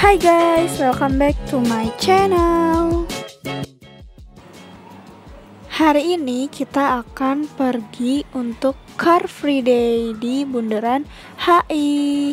Hai guys, welcome back to my channel. Hari ini kita akan pergi untuk Car Free Day di Bundaran HI.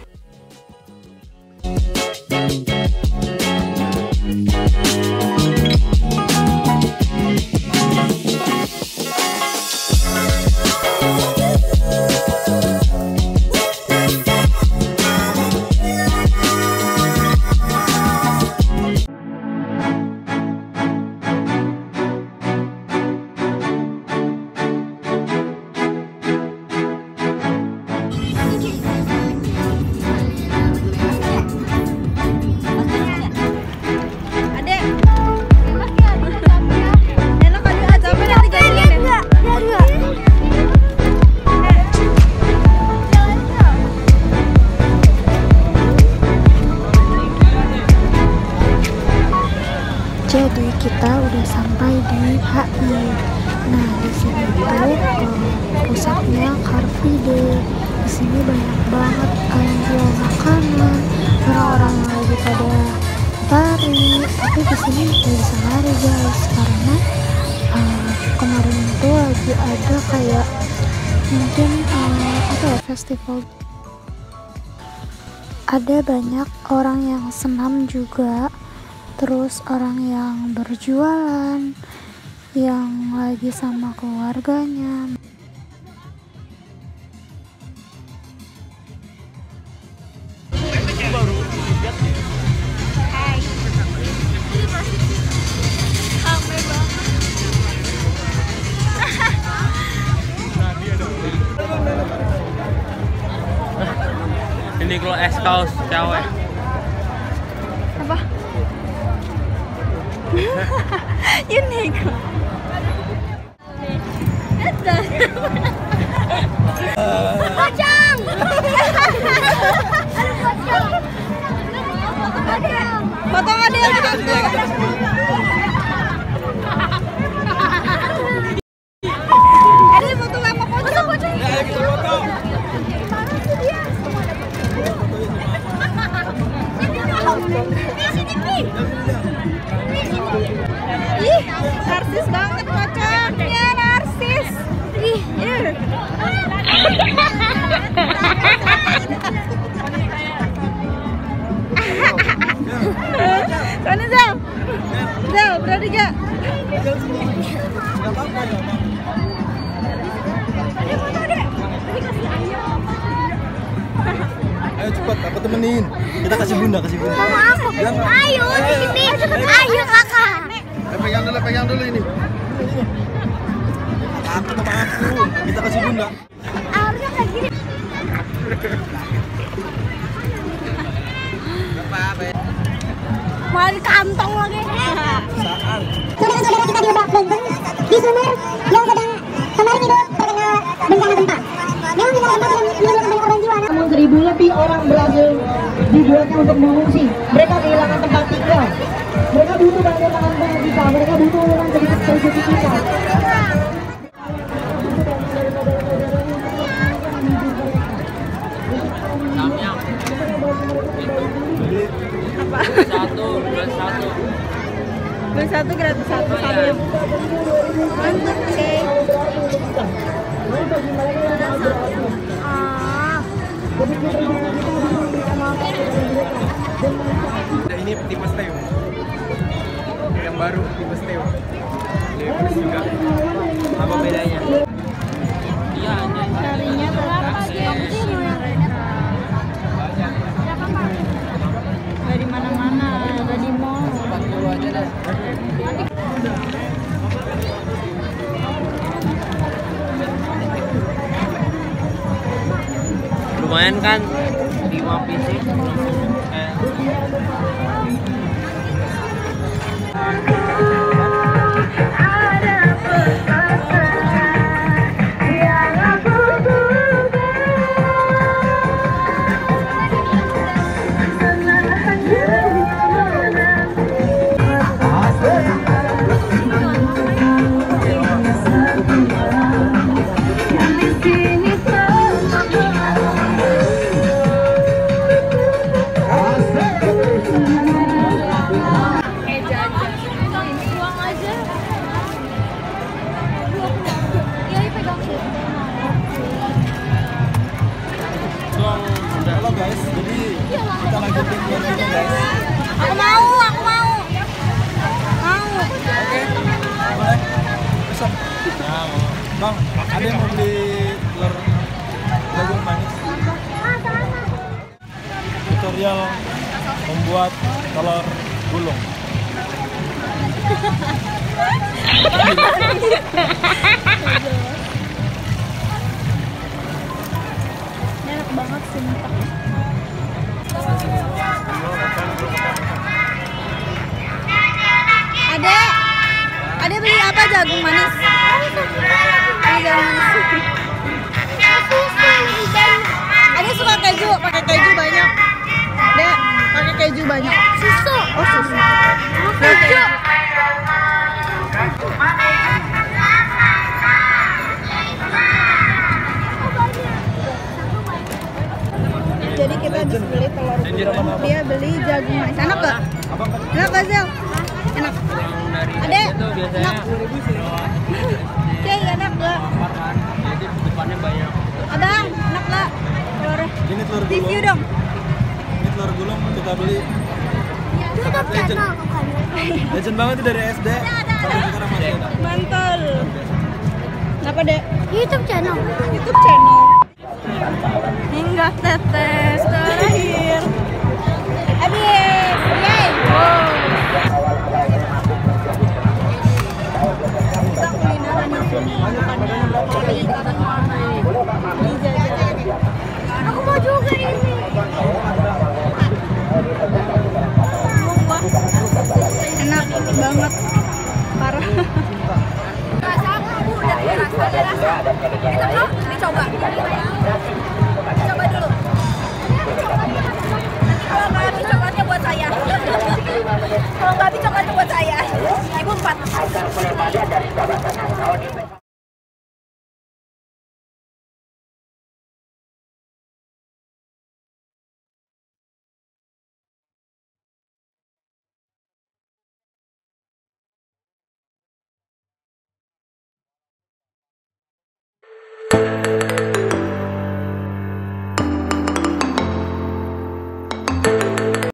Jadi kita udah sampai di HI. Nah, di sini tuh pusatnya Car Free Day. Di sini banyak banget yang jual makanan, orang-orang yang lagi pada lari. Tapi di sini nggak bisa lari guys, karena kemarin itu lagi ada kayak mungkin festival. Ada banyak orang yang senam juga. Terus orang yang berjualan, yang lagi sama keluarganya. Ini kalau es kaos cewek. Apa? Uniqlo. Pocong. Potong ada yang hantu. Ada foto sama pocong. Ya, kita foto. Ih, narsis banget pocongnya, narsis. Ih, Sana Zal, Zal berani gak? Ayo cepat, aku temenin. Kita kasih bunda, kasih bunda. Sama aku. Ayo, sini. Ayo kakak. Pegang dulu ini. Aku sama aku. Kita kasih bunda. Harusnya kayak gini. Malah di kantong lagi. Saudara-saudara kita di Lebak Banten, di Sumur yang sedang kemarin itu terkena bencana gempa. Memang di dalam gempa menimbulkan banyak korban jiwa. Namun 1.000 lebih orang berhasil dibuatnya untuk mengungsi. Mereka kehilangan tempat tinggal. Mereka butuh bantuan tangan kita. Mereka butuh orang sedikit dari kita. Apa? Beli satu gratis satu sambil. Mantap sih. Ini tipe steo. Yang baru tipe steo. Dia pedes juga. Apa bedanya? Iya, Carinya berapa sih? Nggak di mana-mana, nggak di mall. 40 aja deh. lumayan kan 5 pieces. lagi tim telur gulung guys. Aku mau. Oke, boleh. Besok. Nah, Bang, ada yang mau beli telur jagung manis? Tutorial membuat telur gulung. Enak banget sumpah. Adek beli apa? Jagung manis. Beli jagung manis. Adek suka keju, pakai keju banyak. Dek, pakai keju banyak. Susu. Oh, susu. Keju. Jadi kita habis beli telur gulung, dia beli jagung manis. Enak gak? Enak gak, Zel? Enak. Adek, enak. Cek, enak gak? Jadi depannya banyak. Abang, enak gak? Telurnya. Ini telur gulung. Review dong. Ini telur gulung kita beli. Sangat legend. Legend banget tuh dari SD sampai sekarang masih ada. Mantul. Kenapa, Dek? YouTube channel. YouTube channel. Hingga tetes.